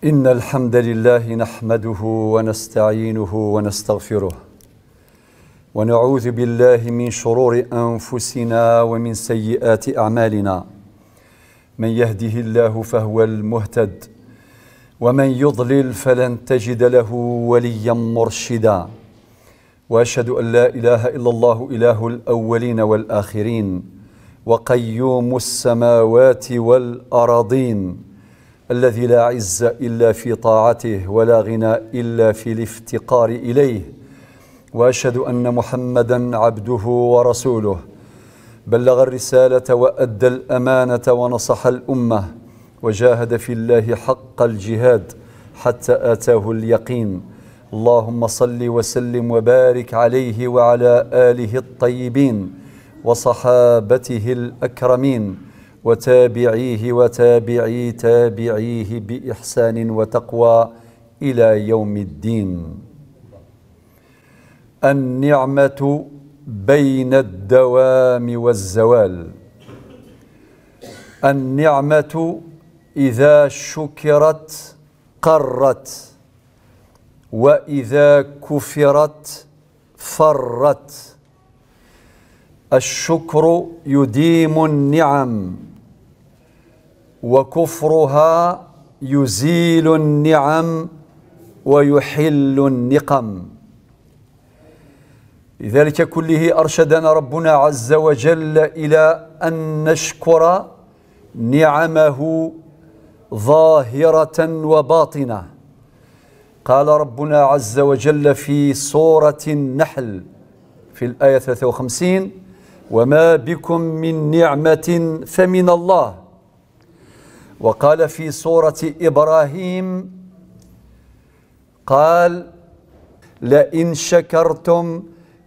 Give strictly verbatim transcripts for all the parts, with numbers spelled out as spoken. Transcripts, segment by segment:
إن الحمد لله نحمده ونستعينه ونستغفره ونعوذ بالله من شرور أنفسنا ومن سيئات أعمالنا. من يهده الله فهو المهتد ومن يضلل فلن تجد له وليا مرشدا. وأشهد أن لا إله إلا الله إله الأولين والآخرين وقيوم السماوات والأراضين الذي لا عز إلا في طاعته ولا غنى إلا في الافتقار إليه. وأشهد أن محمدا عبده ورسوله بلغ الرسالة وأدى الأمانة ونصح الأمة وجاهد في الله حق الجهاد حتى آتاه اليقين. اللهم صل وسلم وبارك عليه وعلى آله الطيبين وصحابته الأكرمين وتابعيه وتابعي تابعيه بإحسان وتقوى إلى يوم الدين. النعمة بين الدوام والزوال. النعمة إذا شكرت قرت، وإذا كفرت فرت. الشكر يديم النعم، وكفرها يزيل النعم ويحل النقم. لذلك كله أرشدنا ربنا عز وجل إلى أن نشكر نعمه ظاهرة وباطنة. قال ربنا عز وجل في سورة النحل في الآية ثلاثة وخمسين: وما بكم من نعمة فمن الله. وقال في سورة إبراهيم قال: لئن شكرتم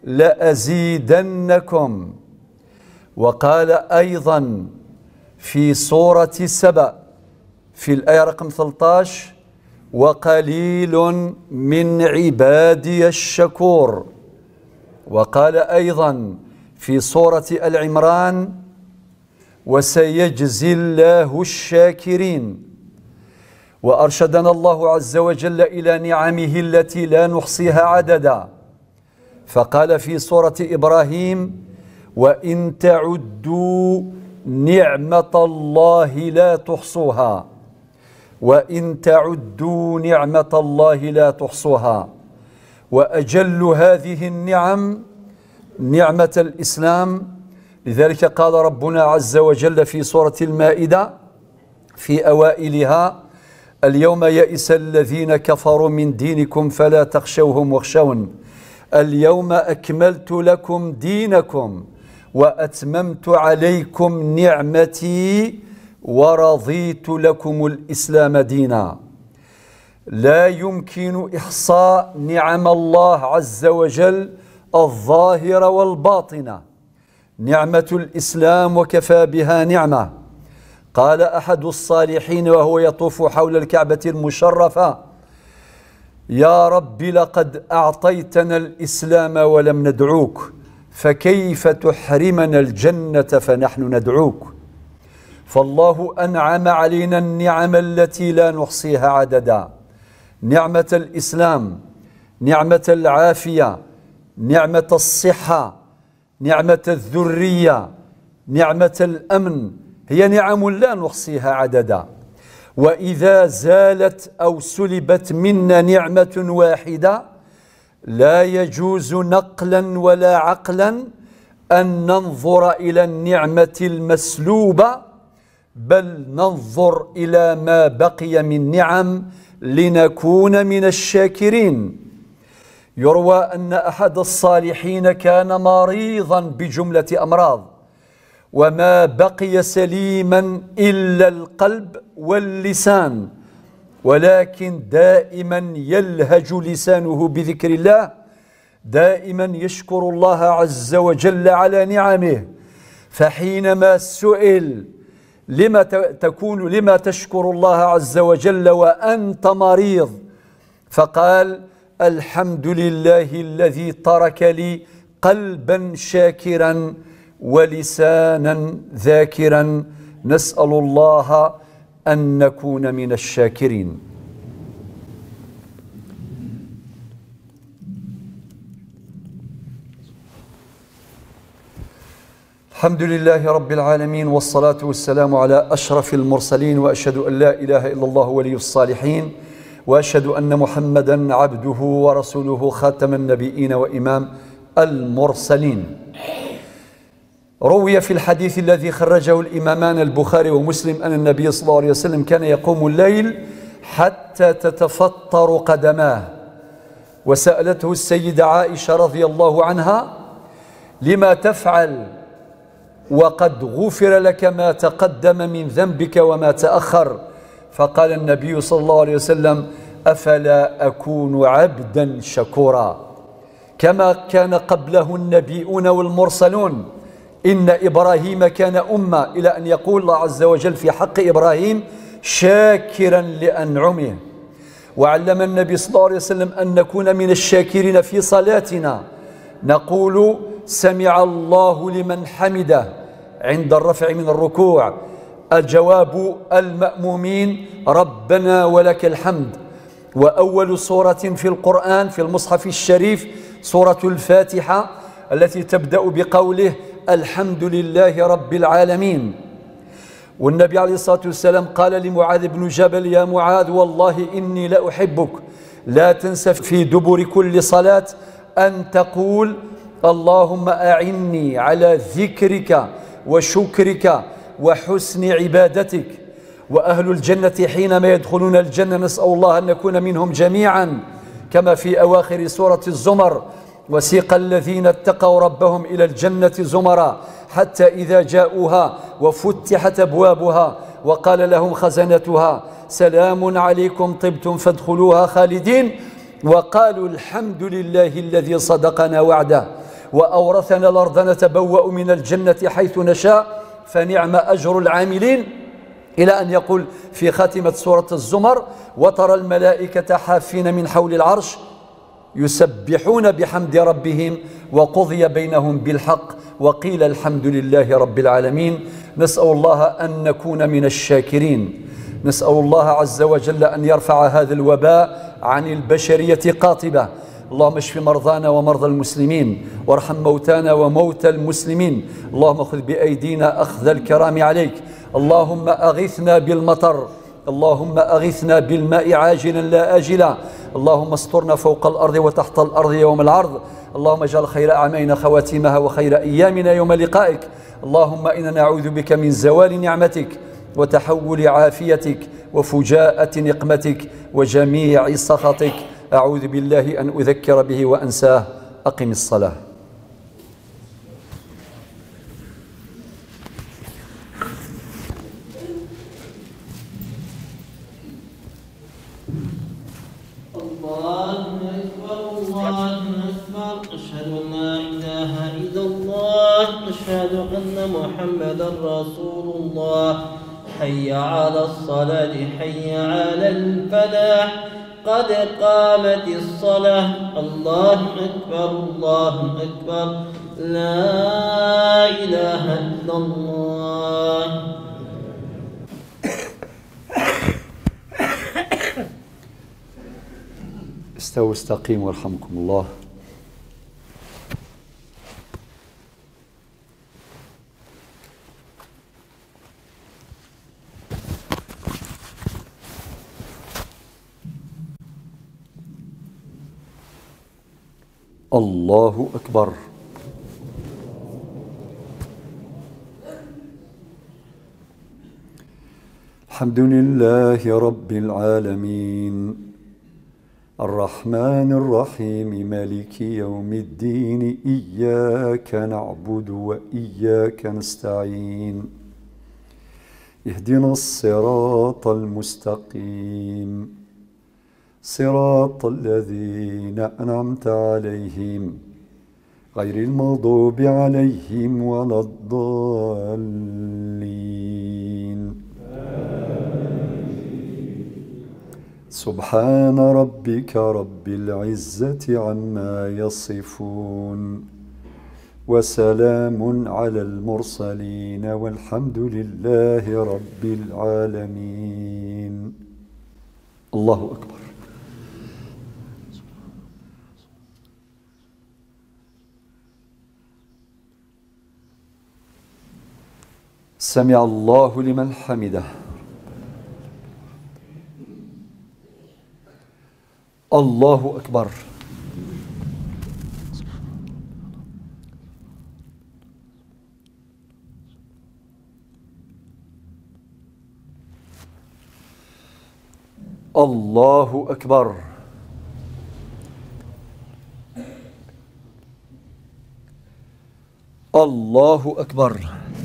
لأزيدنكم. وقال أيضا في سورة سبأ في الآية رقم ثلاثة عشر: وقليل من عبادي الشكور. وقال أيضا في سورة العمران: وسيجزي الله الشاكرين. وأرشدنا الله عز وجل إلى نعمه التي لا نحصيها عددا، فقال في سورة إبراهيم: وإن تعدوا نعمة الله لا تحصوها. وإن تعدوا نعمة الله لا تحصوها. وأجل هذه النعم نعمة الإسلام. لذلك قال ربنا عز وجل في سورة المائدة في أوائلها: اليوم يئس الذين كفروا من دينكم فلا تخشوهم واخشون اليوم أكملت لكم دينكم وأتممت عليكم نعمتي ورضيت لكم الإسلام دينا. لا يمكن إحصاء نعم الله عز وجل الظاهرة والباطنة. نعمة الإسلام وكفى بها نعمة. قال أحد الصالحين وهو يطوف حول الكعبة المشرفة: يا رب لقد أعطيتنا الإسلام ولم ندعوك، فكيف تحرمنا الجنة فنحن ندعوك. فالله أنعم علينا النعم التي لا نحصيها عددا: نعمة الإسلام، نعمة العافية، نعمة الصحة، نعمة الذرية، نعمة الأمن. هي نعم لا نحصيها عددا. وإذا زالت أو سلبت منا نعمة واحدة لا يجوز نقلا ولا عقلا أن ننظر إلى النعمة المسلوبة، بل ننظر إلى ما بقي من نعم لنكون من الشاكرين. يروى أن أحد الصالحين كان مريضا بجملة أمراض، وما بقي سليما إلا القلب واللسان، ولكن دائما يلهج لسانه بذكر الله، دائما يشكر الله عز وجل على نعمه. فحينما سئل: لما تكون لما تشكر الله عز وجل وأنت مريض؟ فقال: الحمد لله الذي ترك لي قلبا شاكرا ولسانا ذاكرا. نسأل الله أن نكون من الشاكرين. الحمد لله رب العالمين، والصلاة والسلام على أشرف المرسلين، وأشهد أن لا إله إلا الله ولي الصالحين، وأشهد أن محمدا عبده ورسوله خاتم النبيين وإمام المرسلين. روي في الحديث الذي خرجه الإمامان البخاري ومسلم أن النبي صلى الله عليه وسلم كان يقوم الليل حتى تتفطر قدماه. وسألته السيدة عائشة رضي الله عنها: لما تفعل وقد غفر لك ما تقدم من ذنبك وما تأخر؟ فقال النبي صلى الله عليه وسلم: أفلا أكون عبدا شكورا. كما كان قبله النبيون والمرسلون، إن إبراهيم كان أمة، إلى أن يقول الله عز وجل في حق إبراهيم: شاكرا لأنعمه. وعلم النبي صلى الله عليه وسلم أن نكون من الشاكرين في صلاتنا، نقول: سمع الله لمن حمده عند الرفع من الركوع. الجواب المأمومين: ربنا ولك الحمد. وأول سورة في القرآن في المصحف الشريف سورة الفاتحة، التي تبدأ بقوله: الحمد لله رب العالمين. والنبي عليه الصلاة والسلام قال لمعاذ بن جبل: يا معاذ، والله إني لأحبك، لا تنس في دبر كل صلاة أن تقول: اللهم أعني على ذكرك وشكرك وحسن عبادتك. وأهل الجنة حينما يدخلون الجنة نسأل الله أن نكون منهم جميعا، كما في أواخر سورة الزمر: وسيق الذين اتقوا ربهم إلى الجنة زمرا حتى إذا جاءوها وفتحت أبوابها وقال لهم خزنتها: سلام عليكم طبتم فادخلوها خالدين، وقالوا الحمد لله الذي صدقنا وعده وأورثنا الأرض نتبوأ من الجنة حيث نشاء فنعم أجر العاملين. إلى أن يقول في خاتمة سورة الزمر: وترى الملائكة حافين من حول العرش يسبحون بحمد ربهم وقضي بينهم بالحق وقيل الحمد لله رب العالمين. نسأل الله أن نكون من الشاكرين. نسأل الله عز وجل أن يرفع هذا الوباء عن البشرية قاطبة. اللهم اشف مرضانا ومرضى المسلمين، وارحم موتانا وموتى المسلمين. اللهم خذ بأيدينا أخذ الكرام عليك. اللهم أغثنا بالمطر، اللهم أغثنا بالماء عاجلا لا آجلا. اللهم استرنا فوق الأرض وتحت الأرض يوم العرض. اللهم اجعل خير أعمالنا خواتيمها وخير أيامنا يوم لقائك. اللهم إنا نعوذ بك من زوال نعمتك وتحول عافيتك وفجاءة نقمتك وجميع سخطك. أعوذ بالله أن أذكر به وأنساه. أقم الصلاة. الله أكبر الله أكبر، أشهد أن لا إله إلا الله، أشهد أن محمدا رسول الله. حي على الصلاة، حي على الفلاح، قد قامت الصلاة. الله أكبر الله أكبر، لا إله إلا الله. استووا استقيموا يرحمكم الله. الله أكبر. الحمد لله رب العالمين، الرحمن الرحيم، مالك يوم الدين، إياك نعبد وإياك نستعين، اهدنا الصراط المستقيم، صراط الذين أنعمت عليهم غير المغضوب عليهم ولا الضالين. سبحان ربك رب العزة عما يصفون، وسلام على المرسلين، والحمد لله رب العالمين. الله أكبر. سمع الله لمن حمده. الله أكبر. الله أكبر. الله أكبر.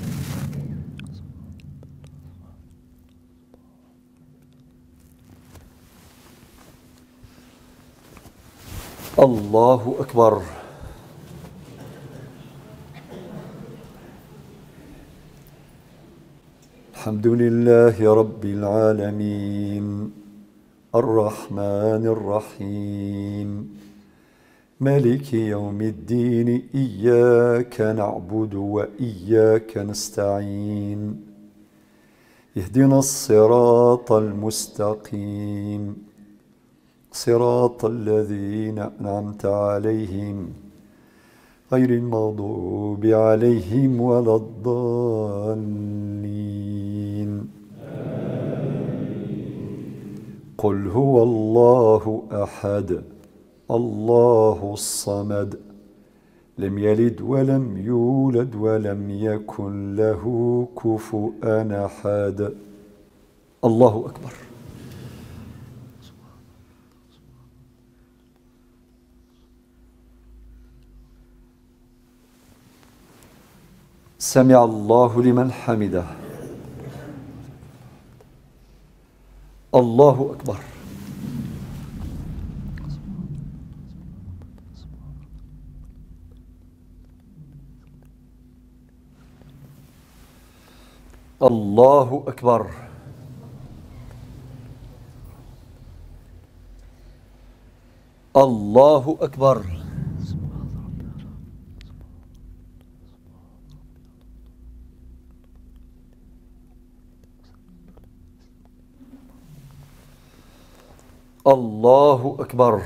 الله أكبر. الحمد لله رب العالمين الرحمن الرحيم مالك يوم الدين إياك نعبد وإياك نستعين اهدنا الصراط المستقيم صراط الذين أنعمت عليهم غير المغضوب عليهم ولا الضالين. قل هو الله أحد الله الصمد لم يلد ولم يولد ولم يكن له كفوا أحد. الله أكبر. سمع الله لمن حمده. الله أكبر. الله أكبر. الله أكبر. الله أكبر.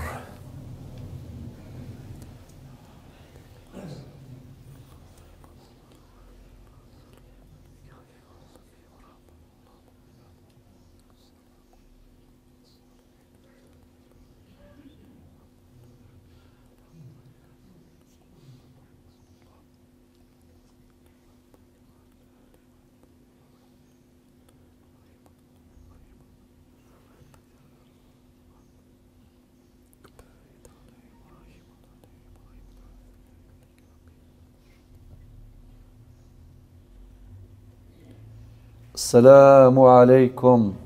السلام عليكم.